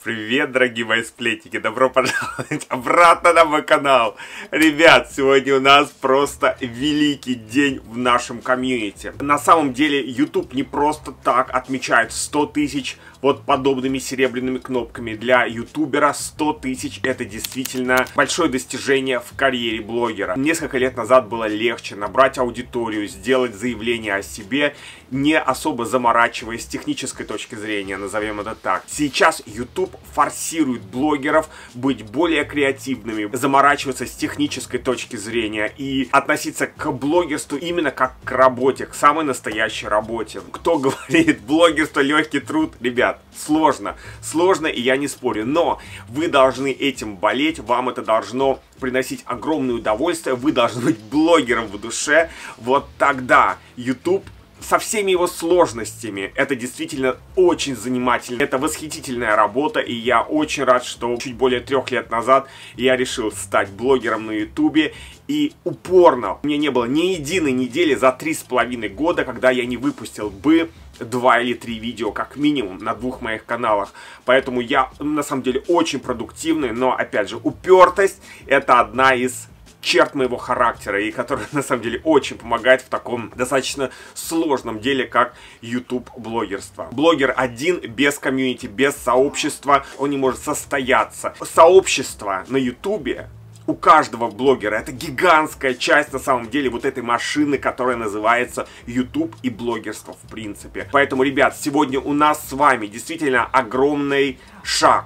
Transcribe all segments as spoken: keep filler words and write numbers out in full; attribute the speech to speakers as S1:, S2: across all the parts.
S1: Привет, дорогие мои сплетники! Добро пожаловать обратно на мой канал! Ребят, сегодня у нас просто великий день в нашем комьюнити. На самом деле, YouTube не просто так отмечает сто тысяч вот подобными серебряными кнопками. Для ютубера сто тысяч это действительно большое достижение в карьере блогера. Несколько лет назад было легче набрать аудиторию, сделать заявление о себе, не особо заморачиваясь с технической точки зрения, назовем это так. Сейчас YouTube форсирует блогеров быть более креативными, заморачиваться с технической точки зрения и относиться к блогерству именно как к работе, к самой настоящей работе. Кто говорит, блогерство легкий труд, ребят, сложно, сложно, и я не спорю, но вы должны этим болеть, вам это должно приносить огромное удовольствие, вы должны быть блогером в душе, вот тогда YouTube со всеми его сложностями, это действительно очень занимательно, это восхитительная работа, и я очень рад, что чуть более трех лет назад я решил стать блогером на ютубе, и упорно, у меня не было ни единой недели за три с половиной года, когда я не выпустил бы два или три видео, как минимум, на двух моих каналах. Поэтому я, на самом деле, очень продуктивный, но, опять же, упертость — это одна из черт моего характера, и которая на самом деле очень помогает в таком достаточно сложном деле, как YouTube-блогерство. Блогер один без комьюнити, без сообщества, он не может состояться. Сообщество на YouTube у каждого блогера — это гигантская часть, на самом деле, вот этой машины, которая называется YouTube и блогерство в принципе. Поэтому, ребят, сегодня у нас с вами действительно огромный шаг.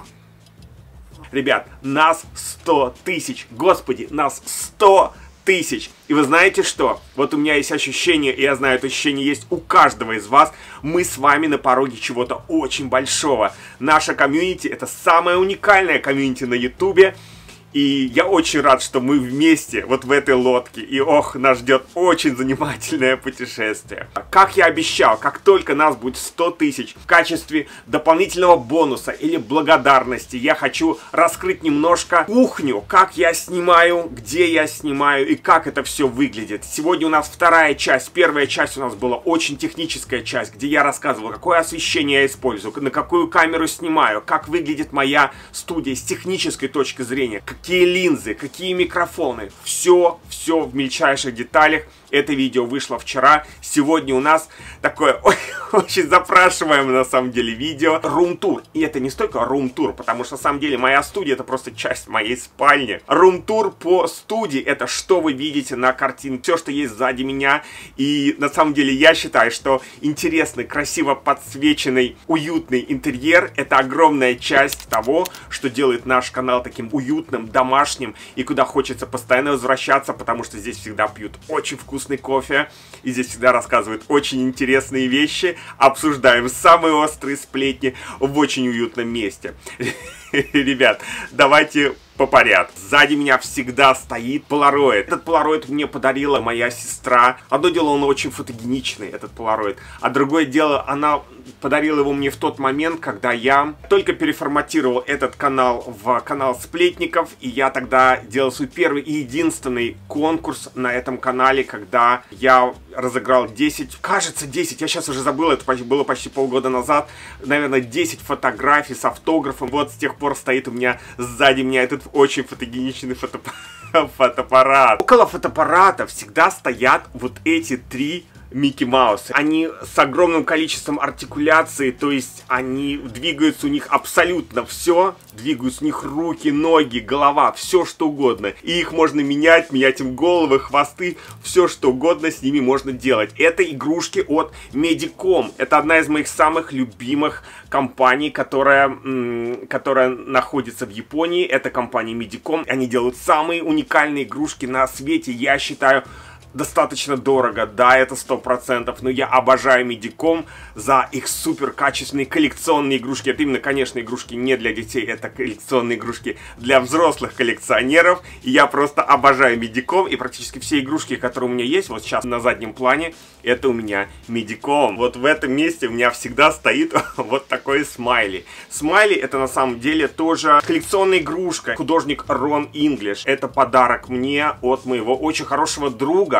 S1: Ребят, нас сто тысяч, господи, нас сто тысяч. И вы знаете что? Вот у меня есть ощущение, и я знаю, это ощущение есть у каждого из вас. Мы с вами на пороге чего-то очень большого. Наша комьюнити — это самая уникальная комьюнити на ютубе. И я очень рад, что мы вместе вот в этой лодке. И ох, нас ждет очень занимательное путешествие. Как я обещал, как только нас будет сто тысяч, в качестве дополнительного бонуса или благодарности я хочу раскрыть немножко кухню, как я снимаю, где я снимаю и как это все выглядит. Сегодня у нас вторая часть. Первая часть у нас была очень техническая часть, где я рассказывал, какое освещение я использую, на какую камеру снимаю, как выглядит моя студия с технической точки зрения, какие линзы, какие микрофоны. Все, все в мельчайших деталях. Это видео вышло вчера. Сегодня у нас такое очень запрашиваемое на самом деле видео. Рум-тур. И это не столько рум-тур, потому что на самом деле моя студия — это просто часть моей спальни. Рум-тур по студии — это что вы видите на картинке, все, что есть сзади меня. И на самом деле я считаю, что интересный, красиво подсвеченный, уютный интерьер — это огромная часть того, что делает наш канал таким уютным, домашним, и куда хочется постоянно возвращаться, потому что здесь всегда пьют очень вкусный кофе, и здесь всегда рассказывают очень интересные вещи, обсуждаем самые острые сплетни в очень уютном месте. Ребят, давайте по порядку. Сзади меня всегда стоит полароид. Этот полароид мне подарила моя сестра. Одно дело, он очень фотогеничный, этот полароид, а другое дело, она подарила его мне в тот момент, когда я только переформатировал этот канал в канал сплетников, и я тогда делал свой первый и единственный конкурс на этом канале, когда я разыграл десять, кажется десять, я сейчас уже забыл, это было почти полгода назад, наверное, десять фотографий с автографом. Вот с тех пор стоит у меня сзади меня этот очень фотогеничный фотоаппарат. фотоаппарат. Около фотоаппарата всегда стоят вот эти три Микки Мауса. Они с огромным количеством артикуляции, то есть они двигаются, у них абсолютно все. Двигаются у них руки, ноги, голова, все что угодно. И их можно менять, менять им головы, хвосты, все что угодно с ними можно делать. Это игрушки от Медиком. Это одна из моих самых любимых компаний, которая, которая находится в Японии. Это компания Медиком. Они делают самые уникальные игрушки на свете, я считаю. Достаточно дорого, да, это сто процентов, но я обожаю Медиком за их супер качественные коллекционные игрушки. Это именно, конечно, игрушки не для детей, это коллекционные игрушки для взрослых коллекционеров. И я просто обожаю Медиком, и практически все игрушки, которые у меня есть, вот сейчас на заднем плане, это у меня Медиком. Вот в этом месте у меня всегда стоит вот такой смайли. Смайли — это на самом деле тоже коллекционная игрушка. Художник Рон Инглиш. Это подарок мне от моего очень хорошего друга,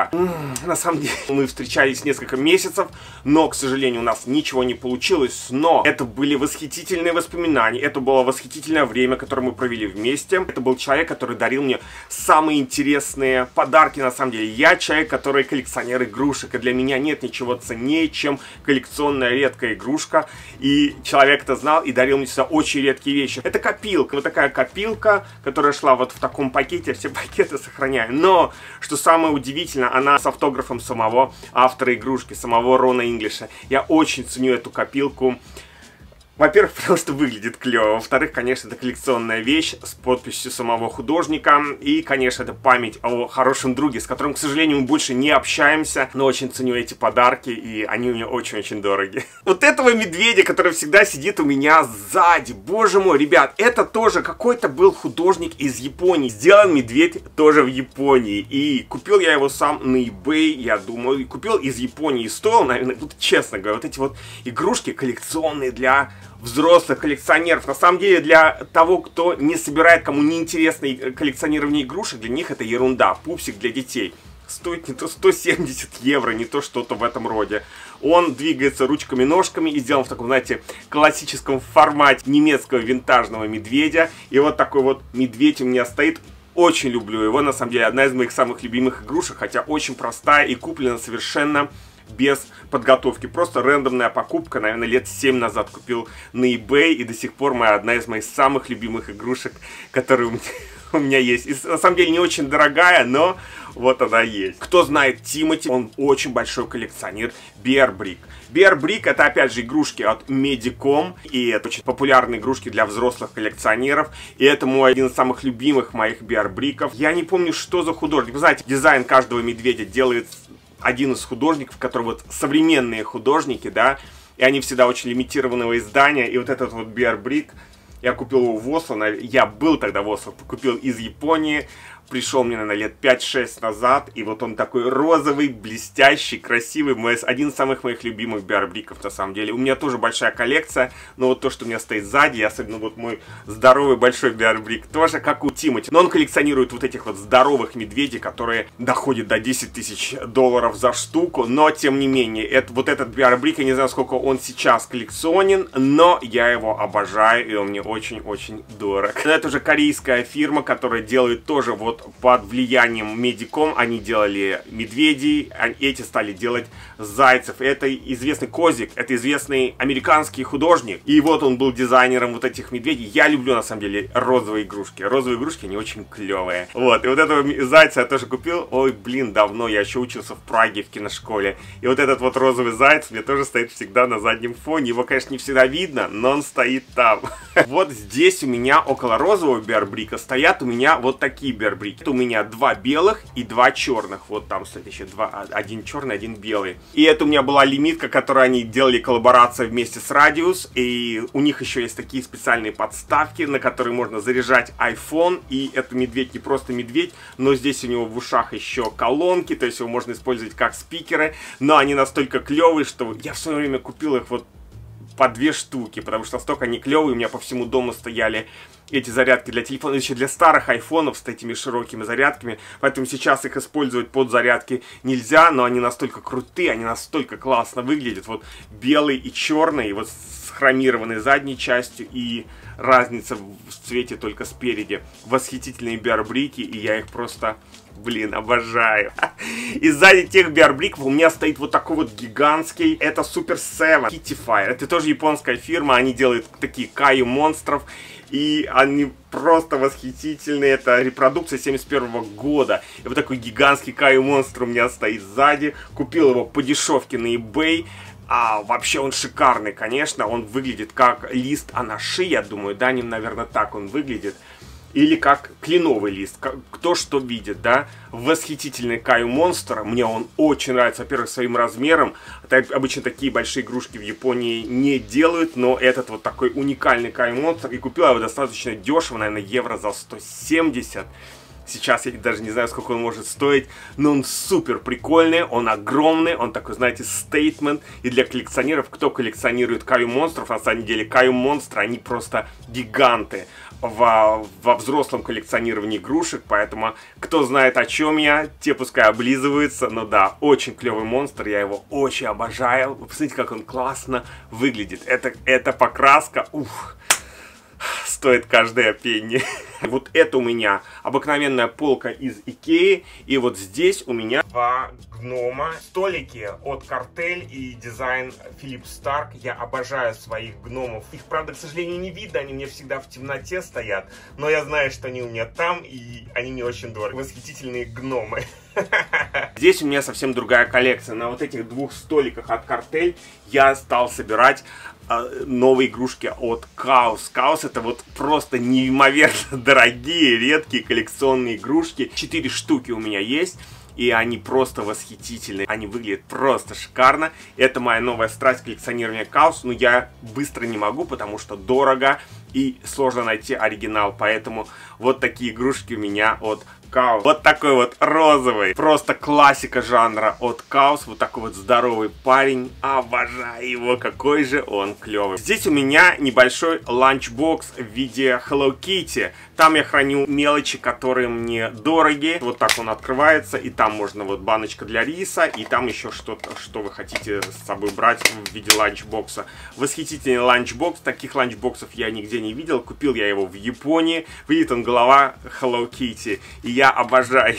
S1: друга. На самом деле, мы встречались несколько месяцев, но, к сожалению, у нас ничего не получилось. Но это были восхитительные воспоминания, это было восхитительное время, которое мы провели вместе. Это был человек, который дарил мне самые интересные подарки, на самом деле. Я человек, который коллекционер игрушек, и для меня нет ничего ценнее, чем коллекционная редкая игрушка. И человек это знал и дарил мне всегда очень редкие вещи. Это копилка, вот такая копилка, которая шла вот в таком пакете, все пакеты сохраняю. Но, что самое удивительное, она с автографом самого автора игрушки, самого Рона Инглиша. Я очень ценю эту копилку. Во-первых, потому что выглядит клево. Во-вторых, конечно, это коллекционная вещь с подписью самого художника. И, конечно, это память о хорошем друге, с которым, к сожалению, мы больше не общаемся. Но очень ценю эти подарки, и они мне очень-очень дороги. Вот этого медведя, который всегда сидит у меня сзади. Боже мой, ребят, это тоже какой-то был художник из Японии. Сделан медведь тоже в Японии. И купил я его сам на eBay, я думаю. Купил из Японии. И стоил, наверное, вот, честно говоря, вот эти вот игрушки коллекционные для взрослых коллекционеров. На самом деле, для того, кто не собирает, кому не интересно коллекционирование игрушек, для них это ерунда. Пупсик для детей стоит не то сто семьдесят евро, не то что-то в этом роде. Он двигается ручками-ножками и сделан в таком, знаете, классическом формате немецкого винтажного медведя. И вот такой вот медведь у меня стоит. Очень люблю его. На самом деле, одна из моих самых любимых игрушек, хотя очень простая и куплена совершенно без подготовки. Просто рандомная покупка. Наверное, лет семь назад купил на eBay. И до сих пор моя одна из моих самых любимых игрушек, которые у меня, у меня есть. И на самом деле не очень дорогая, но вот она есть. Кто знает Тимати, он очень большой коллекционер Bear Brick. Bear Brick это опять же игрушки от Medicom. И это очень популярные игрушки для взрослых коллекционеров. И это мой один из самых любимых моих Bear Brick'ов. Я не помню, что за художник. Вы знаете, дизайн каждого медведя делает один из художников, которые вот современные художники, да, и они всегда очень лимитированного издания. И вот этот вот Bear Brick, я купил его в Осло, я был тогда в Осло, купил из Японии, пришел мне, наверное, лет пять-шесть назад, и вот он такой розовый, блестящий, красивый, мой, один из самых моих любимых Bear Brick'ов, на самом деле. У меня тоже большая коллекция, но вот то, что у меня стоит сзади, особенно вот мой здоровый большой Bear Brick, тоже как у Тимати. Но он коллекционирует вот этих вот здоровых медведей, которые доходят до десяти тысяч долларов за штуку, но, тем не менее, это, вот этот Bear Brick, я не знаю, сколько он сейчас коллекционен, но я его обожаю, и он мне очень-очень дорог. Это уже корейская фирма, которая делает тоже вот под влиянием Medicom. Они делали медведей, а эти стали делать зайцев. Это известный Козик, это известный американский художник. И вот он был дизайнером вот этих медведей. Я люблю, на самом деле, розовые игрушки. Розовые игрушки, они очень клевые. Вот, и вот этого зайца я тоже купил. Ой, блин, давно, я еще учился в Праге в киношколе. И вот этот вот розовый заяц мне тоже стоит всегда на заднем фоне. Его, конечно, не всегда видно, но он стоит там. Вот здесь у меня около розового Bear Brick'а стоят у меня вот такие Bear Brick'и. Это у меня два белых и два черных. Вот там, кстати, еще два, один черный, один белый. И это у меня была лимитка, которую они делали коллаборация вместе с Radius. И у них еще есть такие специальные подставки, на которые можно заряжать iPhone. И это медведь не просто медведь, но здесь у него в ушах еще колонки, то есть его можно использовать как спикеры. Но они настолько клевые, что я в свое время купил их вот по две штуки, потому что настолько они клевые, у меня по всему дому стояли эти зарядки для телефона, еще для старых айфонов с этими широкими зарядками, поэтому сейчас их использовать под зарядки нельзя, но они настолько крутые, они настолько классно выглядят, вот белый и черный, вот с хромированной задней частью, и разница в цвете только спереди. Восхитительные Bear Brick'и, и я их просто, блин, обожаю. И сзади тех Bear Brick'ов у меня стоит вот такой вот гигантский, это Super семь Kitty Fire, это тоже японская фирма, они делают такие каю монстров, и они просто восхитительные. Это репродукция семьдесят первого года. И вот такой гигантский каю монстр у меня стоит сзади. Купил его по дешевке на eBay. А вообще он шикарный, конечно. Он выглядит как лист анаши, я думаю. Да, не, наверное, так он выглядит. Или как кленовый лист, кто что видит, да. Восхитительный каю монстр, мне он очень нравится, во-первых, своим размером. Обычно такие большие игрушки в Японии не делают, но этот вот такой уникальный каю монстр. И купил я его достаточно дешево, наверное, евро за сто семьдесят. Сейчас я даже не знаю, сколько он может стоить, но он супер прикольный, он огромный, он такой, знаете, стейтмент. И для коллекционеров, кто коллекционирует Каю монстров, на самом деле Каю монстры, они просто гиганты во, во взрослом коллекционировании игрушек. Поэтому, кто знает, о чем я, те пускай облизываются. Но да, очень клевый монстр, я его очень обожаю. Вы посмотрите, как он классно выглядит. Это, это покраска, ух, стоит каждая пенни. Вот это у меня обыкновенная полка из Икеи. И вот здесь у меня два гнома. Столики от Картель и дизайн Филипп Старк. Я обожаю своих гномов. Их, правда, к сожалению, не видно. Они мне всегда в темноте стоят. Но я знаю, что они у меня там. И они мне очень дороги. Восхитительные гномы. Здесь у меня совсем другая коллекция. На вот этих двух столиках от Картель я стал собирать новые игрушки от Каус. Каус — это вот просто неимоверно дорогие, редкие коллекционные игрушки. Четыре штуки у меня есть. И они просто восхитительные. Они выглядят просто шикарно. Это моя новая страсть коллекционирования Каус. Но я быстро не могу, потому что дорого и сложно найти оригинал. Поэтому вот такие игрушки у меня от Каус. Вот такой вот розовый. Просто классика жанра от Каус. Вот такой вот здоровый парень. Обожаю его. Какой же он клевый. Здесь у меня небольшой ланчбокс в виде Hello Kitty. Там я храню мелочи, которые мне дороги. Вот так он открывается. И там можно вот баночка для риса. И там еще что-то, что вы хотите с собой брать в виде ланчбокса. Восхитительный ланчбокс. Таких ланчбоксов я нигде не видел. Купил я его в Японии. Видит он голова Hello Kitty. И я обожаю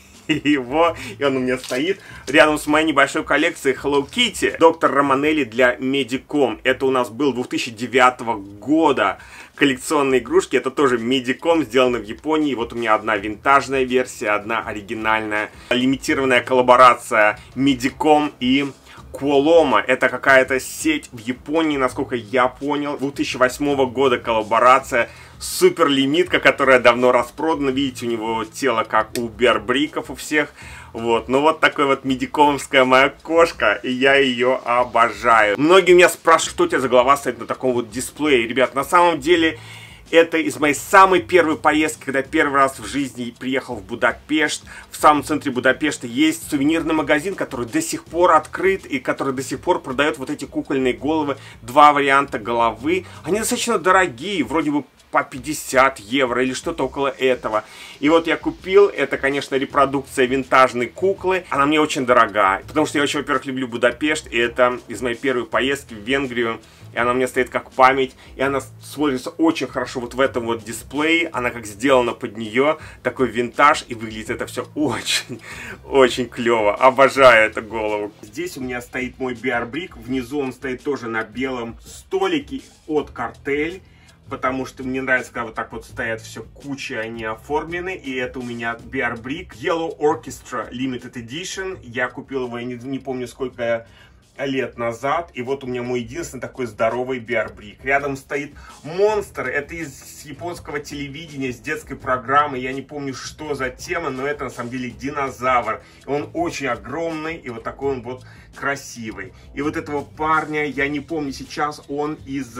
S1: его, и он у меня стоит рядом с моей небольшой коллекцией Hello Kitty. Доктор Романелли для Медиком. Это у нас был две тысячи девятого года коллекционные игрушки. Это тоже Медиком, сделано в Японии. Вот у меня одна винтажная версия, одна оригинальная. Лимитированная коллаборация Медиком и Куолома. Это какая-то сеть в Японии, насколько я понял. две тысячи восьмого года коллаборация. Супер лимитка, которая давно распродана. Видите, у него тело как у Бербриков у всех. Вот. Ну вот такой вот медикомовская моя кошка. И я ее обожаю. Многие меня спрашивают, что у тебя за голова стоит на таком вот дисплее. Ребят, на самом деле это из моей самой первой поездки, когда первый раз в жизни приехал в Будапешт. В самом центре Будапешта есть сувенирный магазин, который до сих пор открыт и который до сих пор продает вот эти кукольные головы. Два варианта головы. Они достаточно дорогие, вроде бы по пятьдесят евро или что-то около этого. И вот я купил, это, конечно, репродукция винтажной куклы. Она мне очень дорога, потому что я очень, во-первых, люблю Будапешт, и это из моей первой поездки в Венгрию. И она мне стоит как память, и она смотрится очень хорошо вот в этом вот дисплее. Она как сделана под нее, такой винтаж, и выглядит это все очень, очень клево. Обожаю эту голову. Здесь у меня стоит мой Биарбрик, внизу он стоит тоже на белом столике от Картель. Потому что мне нравится, когда вот так вот стоят все куча, они оформлены. И это у меня Биарбрик Yellow Orchestra Limited Edition. Я купил его, я не, не помню сколько лет назад. И вот у меня мой единственный такой здоровый Биарбрик. Рядом стоит Монстр. Это из японского телевидения, с детской программы. Я не помню, что за тема, но это на самом деле динозавр. И он очень огромный, и вот такой он вот красивый. И вот этого парня, я не помню сейчас, он из...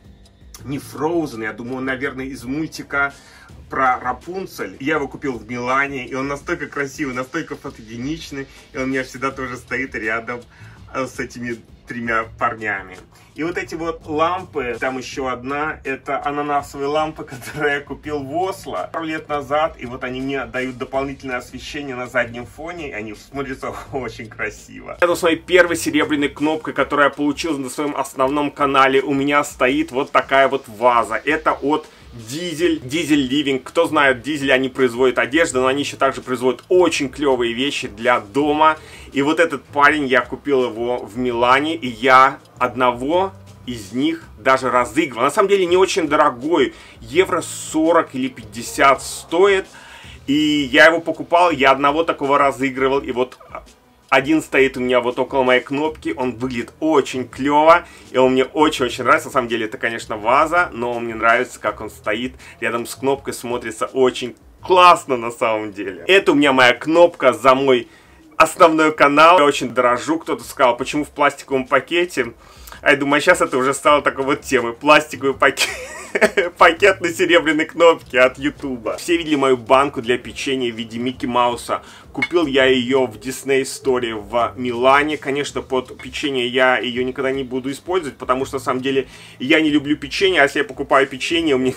S1: не Frozen, я думаю, он, наверное, из мультика про Рапунцель. Я его купил в Милане, и он настолько красивый, настолько фотогеничный, и он у меня всегда тоже стоит рядом с этими тремя парнями. И вот эти вот лампы, там еще одна, это ананасовые лампы, которые я купил в Осло пару лет назад, и вот они мне дают дополнительное освещение на заднем фоне, и они смотрятся очень красиво. Рядом с моей первой серебряной кнопкой, которую я получил на своем основном канале, у меня стоит вот такая вот ваза. Это от Дизель, Дизель Living. Кто знает, Дизель, они производят одежду, но они еще также производят очень клевые вещи для дома. И вот этот парень, я купил его в Милане, и я одного из них даже разыгрывал. На самом деле не очень дорогой, евро сорок или пятьдесят стоит. И я его покупал, я одного такого разыгрывал, и вот... один стоит у меня вот около моей кнопки, он выглядит очень клево, и он мне очень-очень нравится. На самом деле это, конечно, ваза, но мне нравится, как он стоит рядом с кнопкой, смотрится очень классно на самом деле. Это у меня моя кнопка за мой основной канал. Я очень дорожу. Кто-то сказал, почему в пластиковом пакете? А я думаю, сейчас это уже стало такой вот темой. Пластиковый пакет. пакет на серебряной кнопке от Ютуба. Все видели мою банку для печенья в виде Микки Мауса. Купил я ее в Disney Store в Милане. Конечно, под печенье я ее никогда не буду использовать, потому что, на самом деле, я не люблю печенье, а если я покупаю печенье, у меня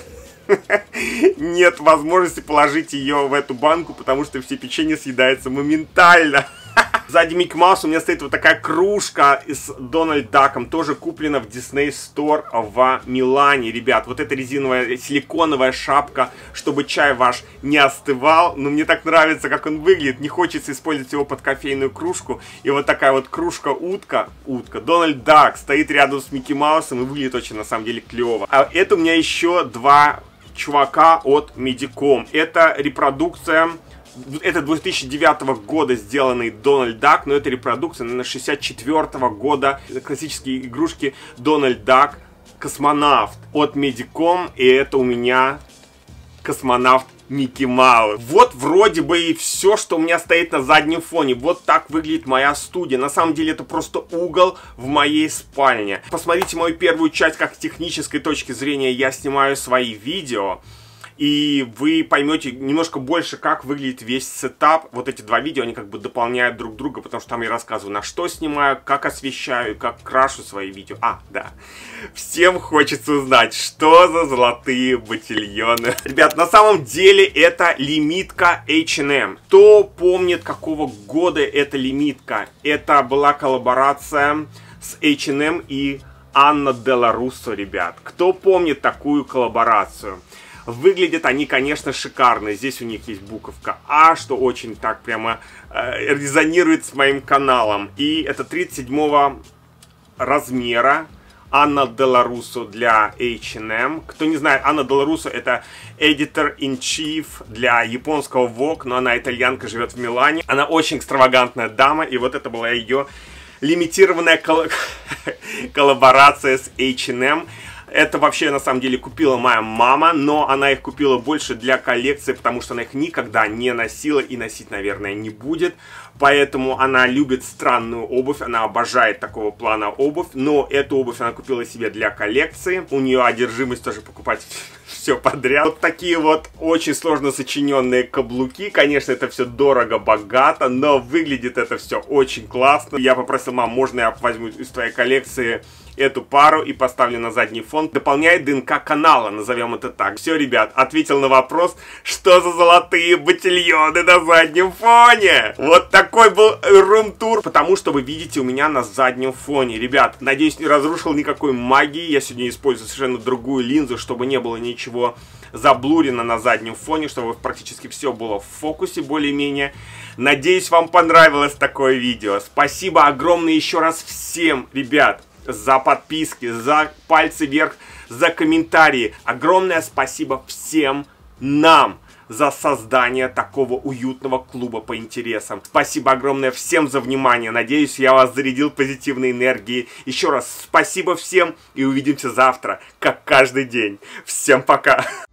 S1: нет возможности положить ее в эту банку, потому что все печенье съедается моментально. Сзади Микки Мауса у меня стоит вот такая кружка с Дональд Даком, тоже куплена в Disney Store в Милане. Ребят, вот эта резиновая силиконовая шапка, чтобы чай ваш не остывал. Но мне так нравится, как он выглядит. Не хочется использовать его под кофейную кружку. И вот такая вот кружка-утка, утка, Дональд Дак стоит рядом с Микки Маусом и выглядит очень, на самом деле, клево. А это у меня еще два чувака от Медиком. Это репродукция... Это две тысячи девятого года сделанный Дональд Дак, но это репродукция, наверное, шестьдесят четвёртого года. Классические игрушки Дональд Дак, космонавт от Медиком, и это у меня космонавт Микки Маус. Вот вроде бы и все, что у меня стоит на заднем фоне. Вот так выглядит моя студия. На самом деле это просто угол в моей спальне. Посмотрите мою первую часть, как с технической точки зрения я снимаю свои видео. И вы поймете немножко больше, как выглядит весь сетап. Вот эти два видео, они как бы дополняют друг друга, потому что там я рассказываю, на что снимаю, как освещаю, как крашу свои видео. А, да. Всем хочется узнать, что за золотые ботильоны. Ребят, на самом деле это лимитка эйч энд эм. Кто помнит, какого года эта лимитка? Это была коллаборация с эйч энд эм и Анна Делла Руссо, ребят. Кто помнит такую коллаборацию? Выглядят они, конечно, шикарно. Здесь у них есть буковка А, что очень так прямо э, резонирует с моим каналом. И это тридцать седьмого размера. Анна Делла Руссо для эйч энд эм. Кто не знает, Анна Делла Руссо это editor-in-chief для японского Vogue, но она итальянка, живет в Милане. Она очень экстравагантная дама, и вот это была ее лимитированная кол коллаборация с эйч энд эм. Это вообще, на самом деле, купила моя мама, но она их купила больше для коллекции, потому что она их никогда не носила и носить, наверное, не будет. Поэтому она любит странную обувь, она обожает такого плана обувь, но эту обувь она купила себе для коллекции. У нее одержимость тоже покупать все подряд. Вот такие вот очень сложно сочиненные каблуки. Конечно, это все дорого-богато, но выглядит это все очень классно. Я попросил, мам, можно я возьму из твоей коллекции эту пару и поставлю на задний фон. Дополняет ДНК канала, назовем это так. Все, ребят, ответил на вопрос, что за золотые ботильоны на заднем фоне. Вот такой был рум-тур, потому что вы видите у меня на заднем фоне. Ребят, надеюсь, не разрушил никакой магии. Я сегодня использую совершенно другую линзу, чтобы не было ничего заблурено на заднем фоне, чтобы практически все было в фокусе более-менее. Надеюсь, вам понравилось такое видео. Спасибо огромное еще раз всем, ребят, за подписки, за пальцы вверх, за комментарии. Огромное спасибо всем нам за создание такого уютного клуба по интересам. Спасибо огромное всем за внимание. Надеюсь, я вас зарядил позитивной энергией. Еще раз спасибо всем и увидимся завтра, как каждый день. Всем пока!